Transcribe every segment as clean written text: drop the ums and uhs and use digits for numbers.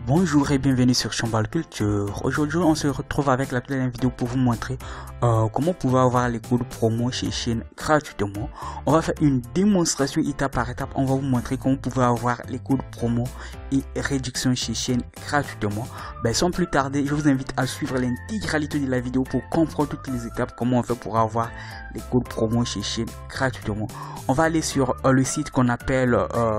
Bonjour et bienvenue sur Chambal Culture. Aujourd'hui on se retrouve avec la deuxième vidéo pour vous montrer comment vous pouvez avoir les codes promo chez Shein gratuitement. On va faire une démonstration étape par étape. On va vous montrer comment vous pouvez avoir les codes promo et réduction chez Shein gratuitement. Sans plus tarder, je vous invite à suivre l'intégralité de la vidéo pour comprendre toutes les étapes, comment on fait pour avoir les codes promo chez Shein gratuitement. On va aller sur le site qu'on appelle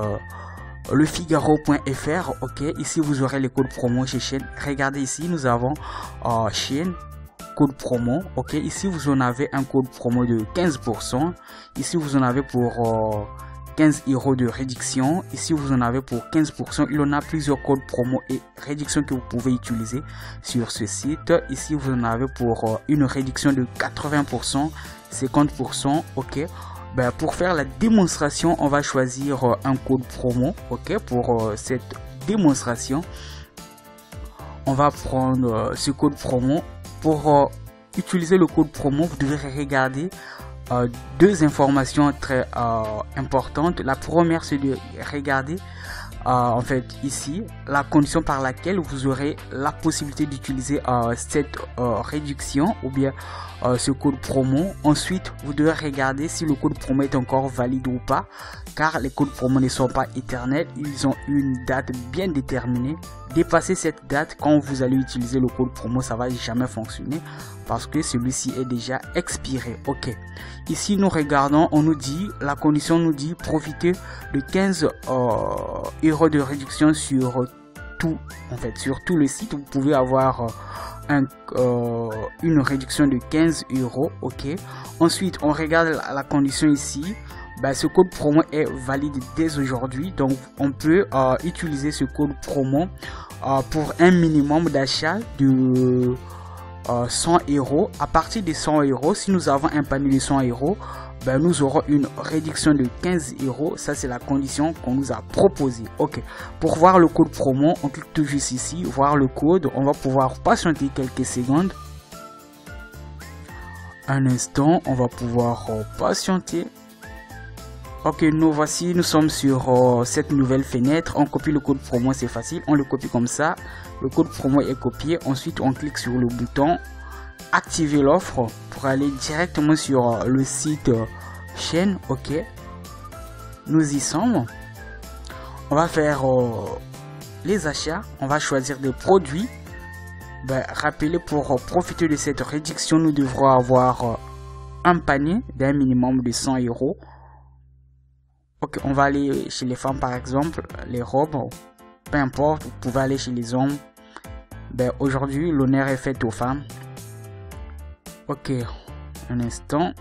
lefigaro.fr. ok, ici vous aurez les codes promo chez Shein. Regardez ici, nous avons Shein code promo. ok, ici vous en avez un code promo de 15%. Ici vous en avez pour 15 € de réduction. Ici vous en avez pour 15%. Il en a plusieurs codes promo et réduction que vous pouvez utiliser sur ce site. Ici vous en avez pour une réduction de 80%, 50%. ok, pour faire la démonstration, on va choisir un code promo. ok, pour cette démonstration, on va prendre ce code promo. Pour utiliser le code promo, vous devez regarder deux informations très importantes. La première, c'est de regarder en fait ici la condition par laquelle vous aurez la possibilité d'utiliser cette réduction ou bien ce code promo. Ensuite vous devez regarder si le code promo est encore valide ou pas, car les codes promo ne sont pas éternels, ils ont une date bien déterminée. Dépasser cette date, quand vous allez utiliser le code promo, ça va jamais fonctionner parce que celui-ci est déjà expiré. ok, ici nous regardons, on nous dit, la condition nous dit profiter de 15 € de réduction sur tout, en fait sur tout le site. Vous pouvez avoir une réduction de 15 €. ok, ensuite on regarde la condition ici. Ce code promo est valide dès aujourd'hui, donc on peut utiliser ce code promo pour un minimum d'achat de 100 €. À partir de 100 €, si nous avons un panier de 100 €, nous aurons une réduction de 15 €. Ça c'est la condition qu'on nous a proposée. ok, pour voir le code promo, on clique tout juste ici, voir le code. On va pouvoir patienter quelques secondes. Un instant, on va pouvoir patienter. Ok, nous voici, nous sommes sur cette nouvelle fenêtre. On copie le code promo, c'est facile, on le copie comme ça. Le code promo est copié. Ensuite on clique sur le bouton activer l'offre pour aller directement sur le site Shein. ok, nous y sommes. On va faire les achats. On va choisir des produits. Rappelez, pour profiter de cette réduction, nous devrons avoir un panier d'un minimum de 100 €. ok, on va aller chez les femmes par exemple, les robes, peu importe. Vous pouvez aller chez les hommes. Aujourd'hui l'honneur est fait aux femmes. ok, un instant.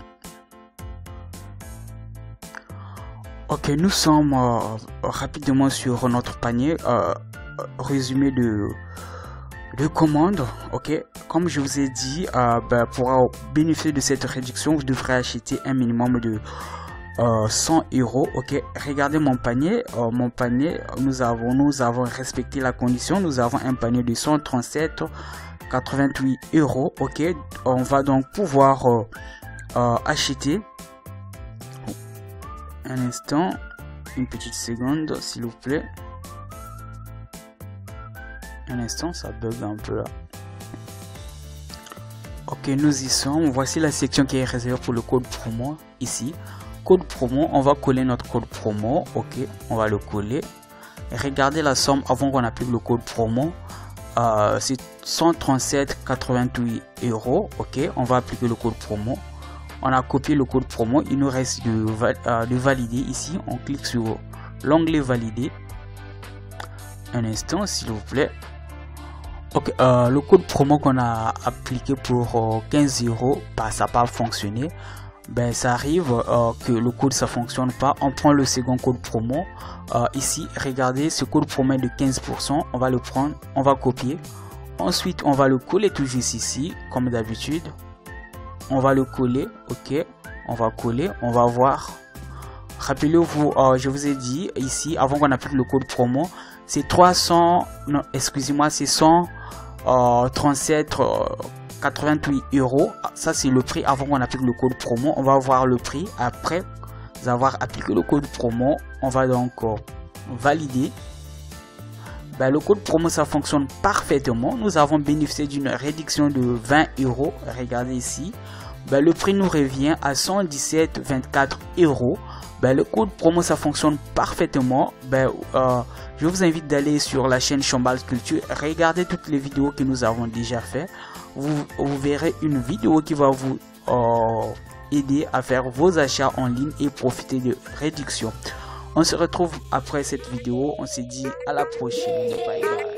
ok, nous sommes rapidement sur notre panier. Résumé de commande. ok, comme je vous ai dit, pour bénéficier de cette réduction, vous devrez acheter un minimum de 100 €. ok, regardez mon panier. Mon panier, nous avons respecté la condition. Nous avons un panier de 137,88 €. ok, on va donc pouvoir acheter. Un instant, une petite seconde s'il vous plaît. Un instant, ça bug un peu là. ok, nous y sommes. Voici la section qui est réservée pour le code promo. Ici code promo, on va coller notre code promo. ok, on va le coller. Regardez la somme avant qu'on applique le code promo. C'est 137,88 €. ok, on va appliquer le code promo. On a copié le code promo. Il nous reste de valider. Ici on clique sur l'onglet valider. Un instant s'il vous plaît. ok, le code promo qu'on a appliqué pour 15 €, ça n'a pas fonctionné. Ça arrive que le code ça fonctionne pas. On prend le second code promo. Ici regardez, ce code promo est de 15%. On va le prendre, on va copier. Ensuite on va le coller tout juste ici comme d'habitude. On va le coller. ok, on va coller, on va voir. Rappelez-vous, je vous ai dit ici avant qu'on applique le code promo, c'est 300, non excusez-moi, c'est 137,88 €. Ça c'est le prix avant qu'on applique le code promo. On va voir le prix après avoir appliqué le code promo. On va donc valider. le code promo ça fonctionne parfaitement. Nous avons bénéficié d'une réduction de 20 €. Regardez ici, le prix nous revient à 117,24 €. Le code promo ça fonctionne parfaitement. Je vous invite d'aller sur la chaîne Chambal Culture, regardez toutes les vidéos que nous avons déjà fait. Vous verrez une vidéo qui va vous aider à faire vos achats en ligne et profiter de réductions. On se retrouve après cette vidéo. On se dit à la prochaine. Bye bye.